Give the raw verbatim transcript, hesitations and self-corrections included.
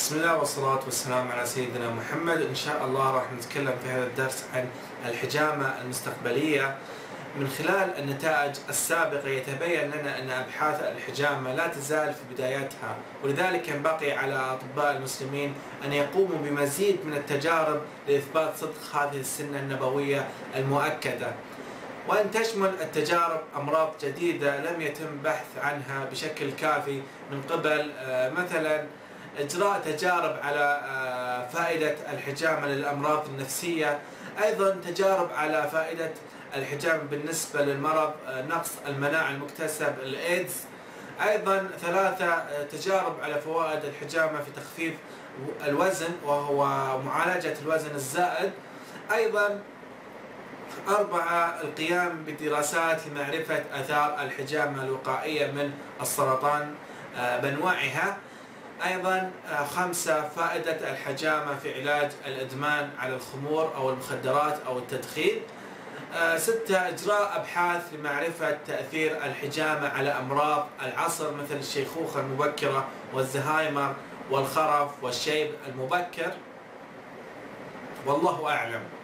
بسم الله والصلاة والسلام على سيدنا محمد. إن شاء الله راح نتكلم في هذا الدرس عن الحجامة المستقبلية. من خلال النتائج السابقة يتبين لنا أن أبحاث الحجامة لا تزال في بدايتها، ولذلك ينبغي على أطباء المسلمين أن يقوموا بمزيد من التجارب لإثبات صدق هذه السنة النبوية المؤكدة، وأن تشمل التجارب أمراض جديدة لم يتم بحث عنها بشكل كافي من قبل مثلا إجراء تجارب على فائدة الحجامة للأمراض النفسية، أيضا تجارب على فائدة الحجامة بالنسبة للمرض نقص المناعة المكتسب الإيدز، أيضا ثلاثة تجارب على فوائد الحجامة في تخفيف الوزن وهو معالجة الوزن الزائد، أيضا أربعة القيام بدراسات لمعرفة آثار الحجامة الوقائية من السرطان بأنواعها، أيضا خمسة فائدة الحجامة في علاج الإدمان على الخمور أو المخدرات أو التدخين، ستة إجراء أبحاث لمعرفة تأثير الحجامة على أمراض العصر مثل الشيخوخة المبكرة والزهايمر والخرف والشيب المبكر، والله أعلم.